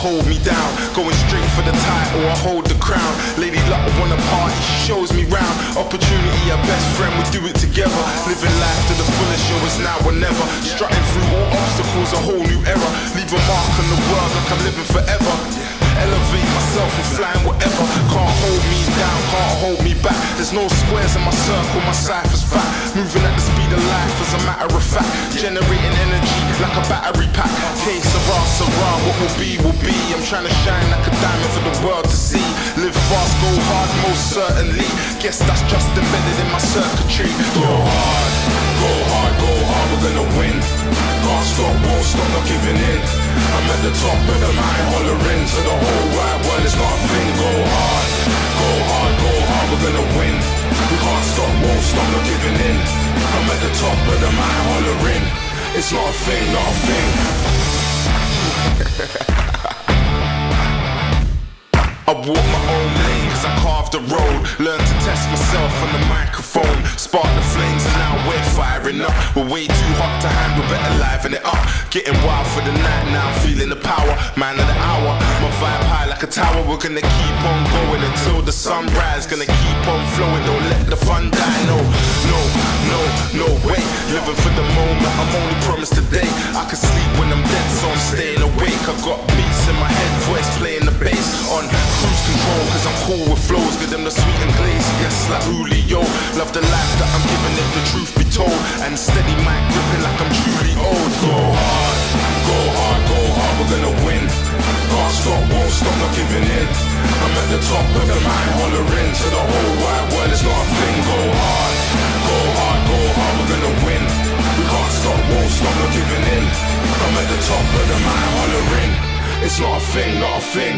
hold me down. Going straight for the title, I hold the crown. Lady Luck wanna party, she shows me round. Opportunity, a best friend, we do it together. Living life to the fullest, show it's now or never. Strutting through all obstacles, a whole new era. Leave a mark on the world like I'm living forever. Elevate myself and flying whatever. Can't hold me down, can't hold me back. There's no squares in my circle, my cipher's fat. Moving at the speed of life as a matter of fact. Generating energy like a battery pack. Case of Sarah, what will be, will be. I'm trying to shine like a diamond for the world to see. Live fast, go hard, most certainly. Guess that's just embedded in my circuitry. Go hard, go hard, go hard, we're gonna win. Can't stop, won't stop, not giving in. I'm at the top of the mountain, hollering to the whole wide world, it's not a thing. Go hard, go hard, go hard, we're gonna win. We can't stop, won't stop, not giving in. I'm at the top of the mountain, hollering. It's not a thing, not a thing. I walk my own lane cause I carved the road. Learn to test myself on the microphone. Spark the flames and now we're firing up. We're way too hot to handle, better liven it up. Getting wild for the night, now I'm feeling the power. Man of the hour, my vibe high like a tower. We're gonna keep on going until the sunrise. Gonna keep on flowing, don't let the fun die. No, no, no, no way. Living for the moment, I'm only promised today. I can sleep when I'm dead, so I'm staying awake. I got beats in my head, voice playing the bass on cruise control, cause I'm cool with flows. Give them the sweet and glazy, yes, like Julio. Love the life that I'm giving if the truth be told. And steady mic gripping like I'm truly old. Go hard, go hard, go hard, we're gonna win. Can't stop, won't stop, not giving in. I'm at the top of the mountain, hollering to the whole wide world, it's not a thing. Go hard, go hard, go hard, we're gonna win. We can't stop, won't stop, not giving in. I'm at the top of the mountain, hollering. It's not a thing, not a thing.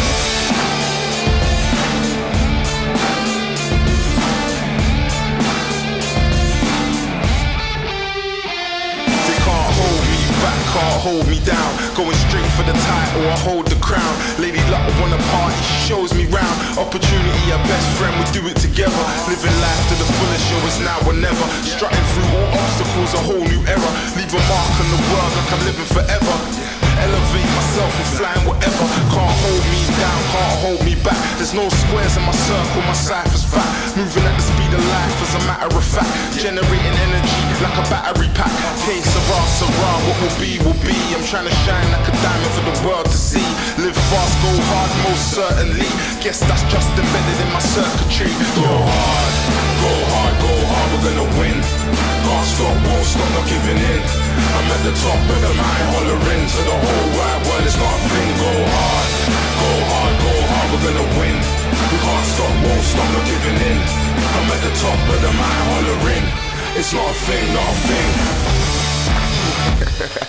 Can't hold me down, going straight for the title, I hold the crown. Lady Luck wanna party, she shows me round. Opportunity, a best friend, we do it together. Living life to the fullest, show it's now or never. Strutting through all obstacles, a whole new era. Leave a mark on the world like I'm living forever. Elevate myself and flying whatever. Can't hold me down, can't hold me back. There's no squares in my circle, my cipher's fat. Moving at the speed of life as a matter of fact. Generating energy like a battery pack. Case of Sarah, what will be, will be. I'm trying to shine like a diamond for the world to see. Live fast, go hard, most certainly. Guess that's just embedded in my circuitry. Go hard, go hard, go hard, we're gonna win. Can't stop, won't stop, not giving in. I'm at the top of the mountain, hollering to the whole wide world, it's not a thing. Go hard, go hard, go hard, we're gonna win. We can't stop, won't stop, not giving in. I'm at the top of the mountain, hollering. It's not a thing, not a thing.